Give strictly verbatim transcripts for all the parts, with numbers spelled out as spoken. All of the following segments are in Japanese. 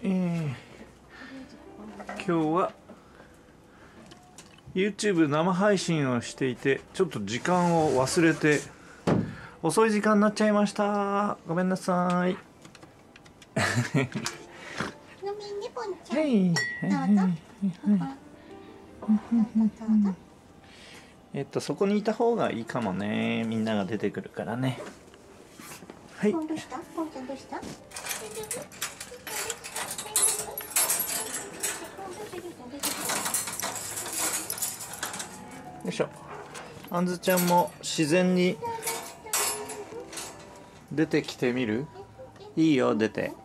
えー、今日は YouTube 生配信をしていてちょっと時間を忘れて遅い時間になっちゃいました。ごめんなさい。えっとそこにいた方がいいかもね。みんなが出てくるからね。はい。 どうした？ポンちゃんどうした？よいしょ。あんずちゃんも自然に出てきてみる？いいよ、出て。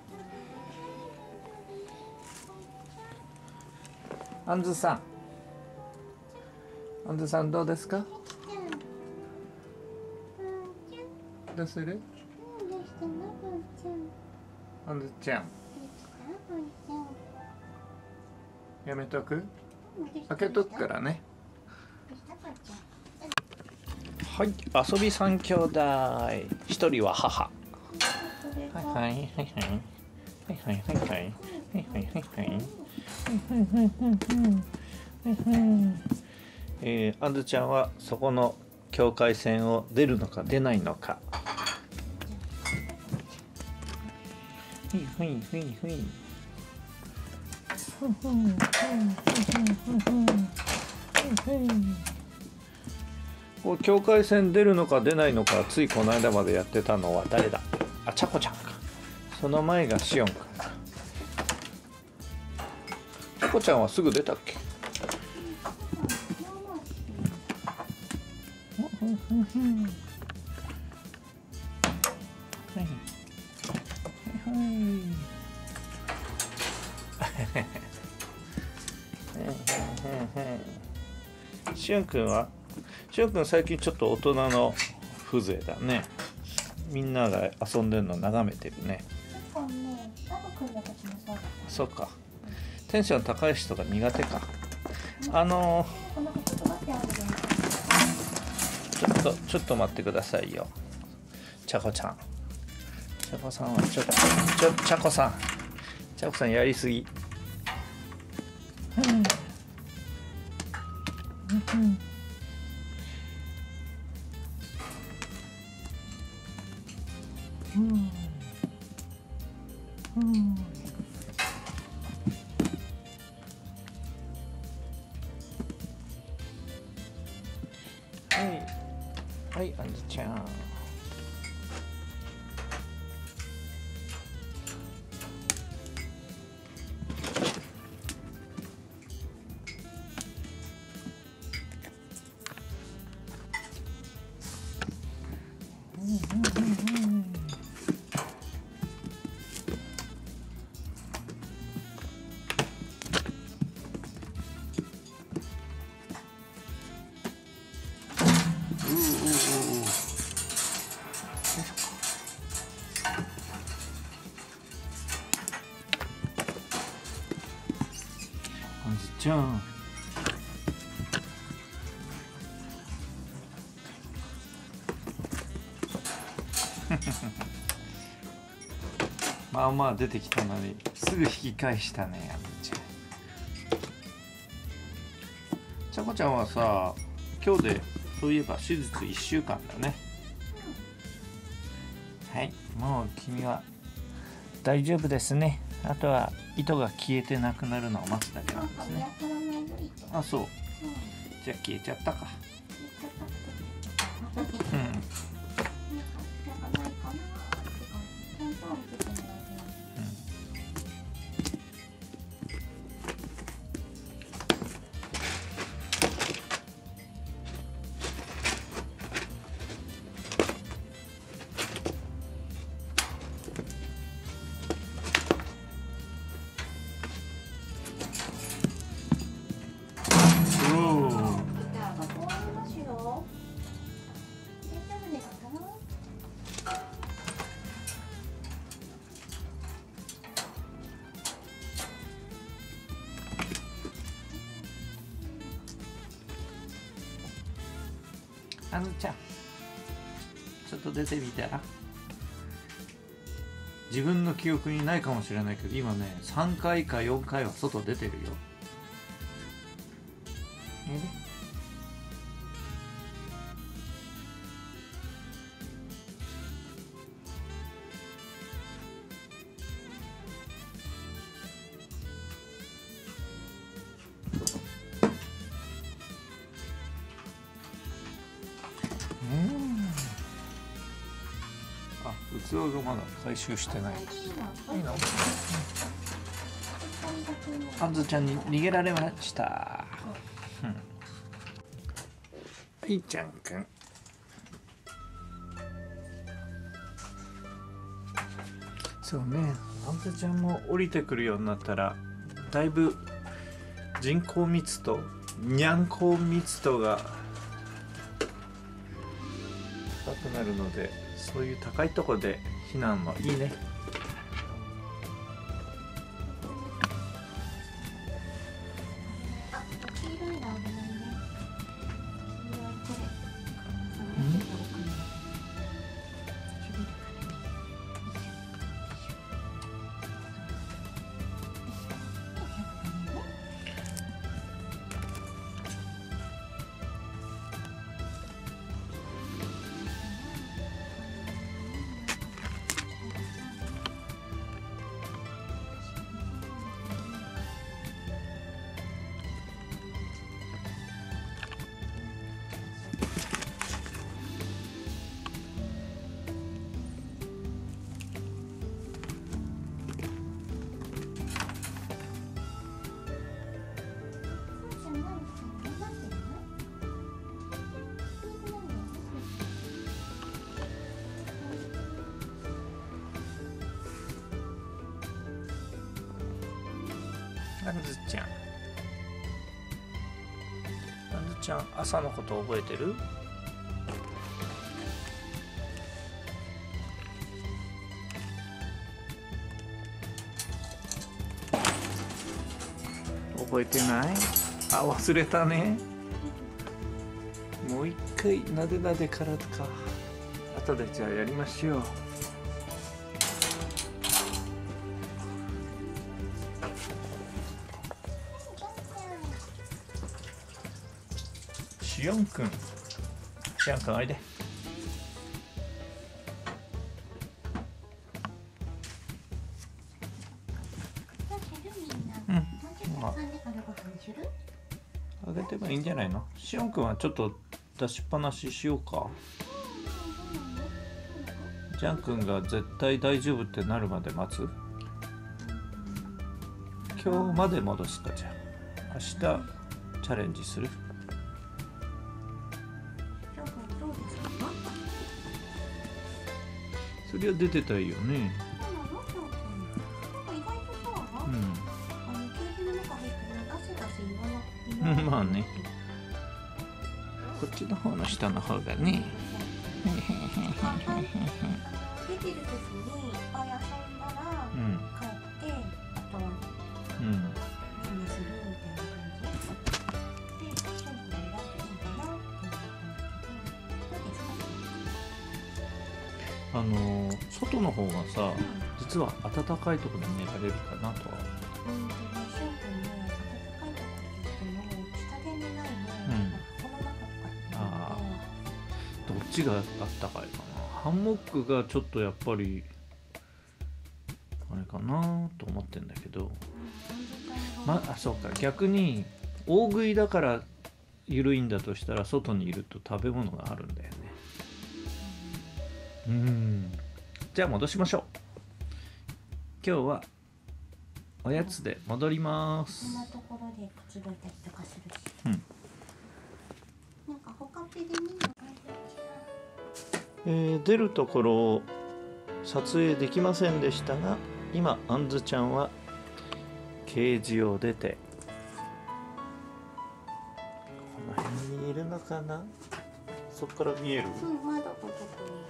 あんずさん。あんずさんどうですか？どうする？あんずちゃん。やめとく？開けとくからね。はい、遊び三兄弟。一人は母。はいはいはいはいはいはいはいはいはいはいはい。えー、あんずちゃんはそこの境界線を出るのか出ないのか。ふいふいふいふい。こう境界線出るのか出ないのか、ついこの間までやってたのは誰だ？あ、ちゃこちゃんか。その前がしおんくんだ。ちゃこちゃんはすぐ出たっけ？しおんくんはしおんくん最近ちょっと大人の風情だね。みんなが遊んでるの眺めてるね。そっか。テンション高い人が苦手か。あのー、ちょっとちょっと待ってくださいよ。ちゃこちゃん。ちゃこさんはちょっとちょちゃこさん。ちゃこさんやりすぎ。うんうんうんうんはいはい、あんずちゃん。あんずちゃん。まあまあ出てきたのにすぐ引き返したね、あんずちゃん。ちゃこちゃんはさ、今日でそういえば手術いっしゅうかんだね。はい、もう君は大丈夫ですね。あとは糸が消えてなくなるのを待つだけなんですね。あ、そう。じゃあ消えちゃったか。うん。あずちゃん、ちょっと出てみたら。 自分の記憶にないかもしれないけど、今ねさんかいかよんかいは外出てるよ。えで器がまだ回収してない。いいの？あんずちゃんに逃げられました。うん、いいちゃんくん。そうね、あんずちゃんも降りてくるようになったらだいぶ人口密度、にゃんこ密度が高くなるので、そういう高いところで避難はいいね。あんずちゃん、あんずちゃん、朝のこと覚えてる？覚えてない？あ、忘れたね。もう一回なでなでからか。後でじゃあやりましょう。しおんくん、しおんくんおいで。うん、まあ、あげてもいいんじゃないの。しおんくんはちょっと出しっぱなししようか。ジャンくんが絶対大丈夫ってなるまで待つ。今日まで戻すか。じゃあ明日チャレンジする。そりゃ出てたいよね。うん、まあね。こっちの方の下の方がね。出てる時にいっぱい遊んだら帰って、あとは何するみたいな感じで、ション君に選んでいいかなっていう感じだけど、どうですか？あの外の方がさ、実は暖かいところで寝られるかなとは。うん、でね、ション君ね、暖かいところって言っても下で寝ないの、この中とかって。ああ、どっちがあったかいかな。ハンモックがちょっとやっぱりあれかなと思ってんだけど、まあそうか、逆に大食いだから緩いんだとしたら外にいると食べ物があるんだよね。うん、じゃあ戻しましょう。今日はおやつで戻ります。こんなところでくつろいたりとかするし、うん、なんか他ペで見るのか。えー、出るところを撮影できませんでしたが、今あんずちゃんはケージを出てこの辺にいるのかな。そこから見える？うん、窓のとこ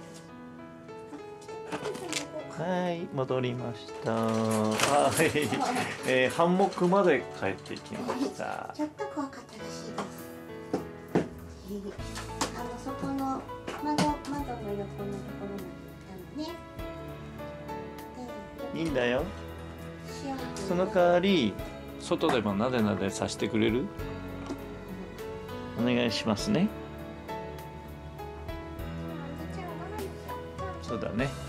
に。はい、戻りました。はい、えー、ハンモックまで帰ってきました。ちょっと怖かったらしいです。あのそこの窓、窓の横のところまで行ったのね。で、 いいんだよ。 塩その代わり外でもなでなでさせてくれる？お願いしますね。そうだね。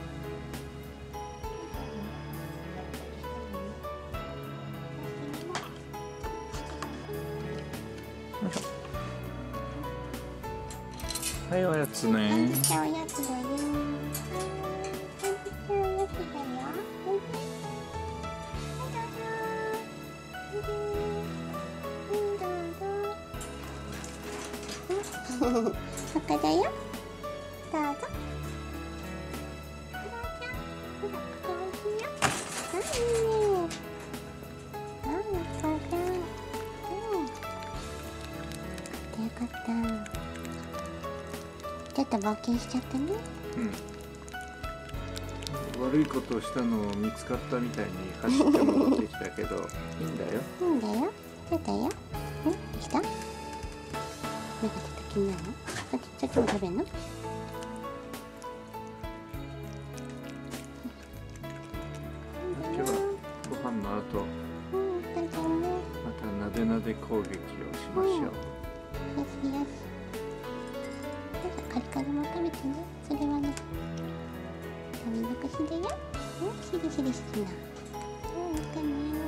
はい、おやつね。 おやつだよ。おやつだよ。赤だよ。どうぞ。ほら、ほら、ここおいしいよ。はい、ね。はい、赤だ。うん。よかった。ちょっと冒険しちゃったね。 うん。悪いことをしたのを見つかったみたいに走って戻ってきたけど、いいんだよ。 いいんだよ。そうだよ。ん？どうした？なんかちょっと気になるの？そっち、そっちも食べるの？ 今日はご飯の後、 うん、そうだよね。 またなでなで攻撃をしましょう。 よしよし。カリカリも食べてね。それはね、食べ残しだよ。うん、しりしりしてな。うん、いいかね。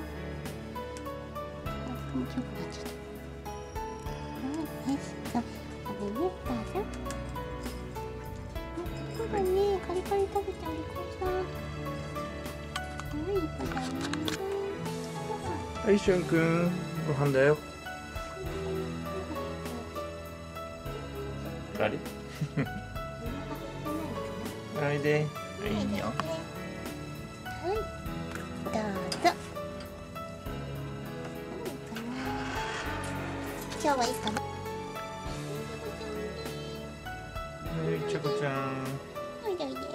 あ、気持ちよくなっちゃった。うん、よし、そう、食べね、どうぞ。そうだね、カリカリ食べてお利口さん。うん、いい子だね。 はい、しゅんくん、ご飯だよ。あれおいで。いいよ。 はい、どうぞ。今日はいいかな。 はい、ちゃこちゃん。 おいでおいで。どうぞ。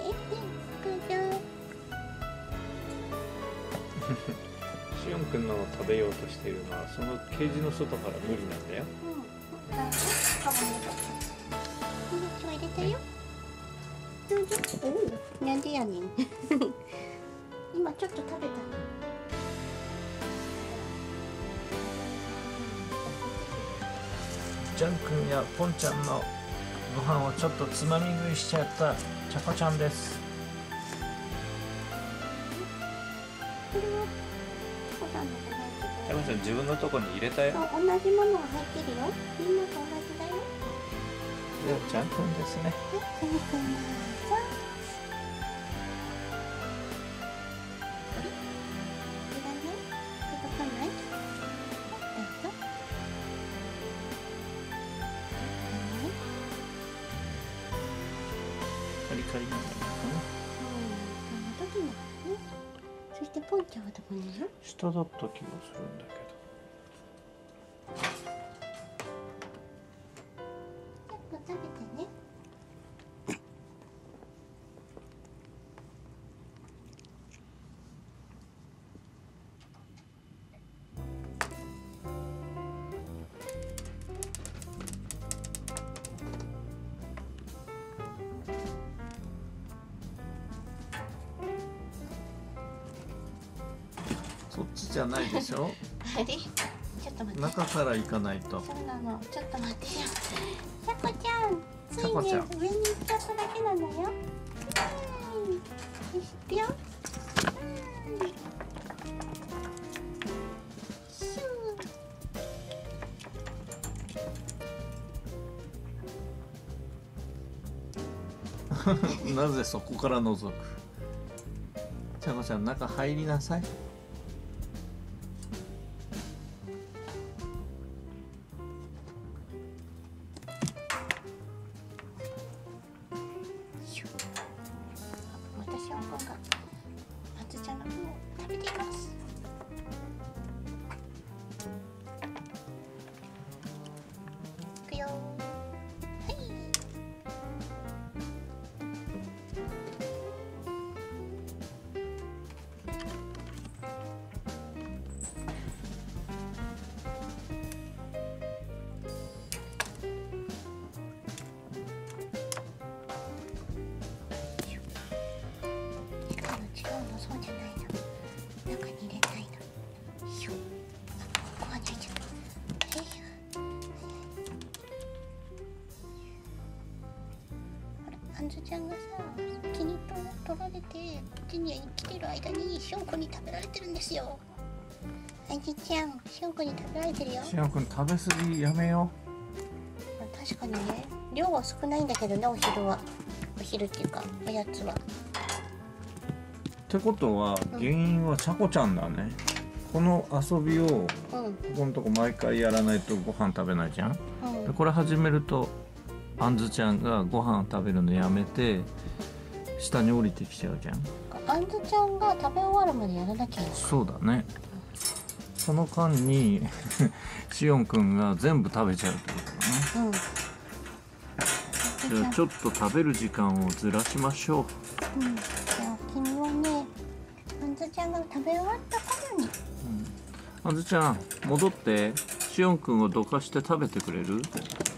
しおんくんの食べようとしているのはそのケージの外から無理なんだよ。 うん、どうぞ。カバンに入れた。入れたよ。どうぞ。おお、なんでやねん。今ちょっと食べたの。 ジャンくんやポンちゃんのご飯をちょっとつまみ食いしちゃったちゃこちゃんです。 これはお子さんのじゃないけど。 ちゃこちゃん自分のとこに入れたよ。 同じものが入ってるよ。みんなと同じだよ。 ではジャンくんですね。 はい、ジャンくんどうぞ。いらない？届かない？どうぞ。 カリカリになるのかな。 うん、そんな時もね。そしてポンちゃんはどこにいるの？ 下だった気がするんだけど。 結構食べてね。 そっちじゃないでしょ。 あれ？ちょっと待って。 中から行かないと。 そうなの。ちょっと待ってよ。ちゃこちゃん。ついちゃこちゃんね、上に行っちゃっただけなのよ。はい。よし、行くよ。はい。シュー。 なぜそこから覗く。ちゃこちゃん中入りなさい。 私は今が松ちゃんの分を食べています。いくよ。はい。違うの、そうじゃない。 あんずちゃんがさ気に取られてジュニアに来てる間にしおんくんに食べられてるんですよ。あんずちゃん、しおんくんに食べられてるよ。 しおんくん食べ過ぎやめよう。確かにね、量は少ないんだけどね、お昼は。お昼っていうかおやつは。 ってことは原因はちゃこちゃんだね、うん、この遊びを、うん、ここのとこ毎回やらないとご飯食べないじゃん、うん、でこれ始めるとあんずちゃんがご飯食べるのやめて下に降りてきちゃうじゃん。 あんずちゃんが食べ終わるまでやらなきゃいけない。 そうだね、うん、その間にしおんくんが全部食べちゃうってことだね、うん、じゃあちょっと食べる時間をずらしましょう。うん、じゃあ君はね、あんずちゃんが食べ終わった頃に、うん、 あんずちゃん戻ってしおんくんをどかして食べてくれる？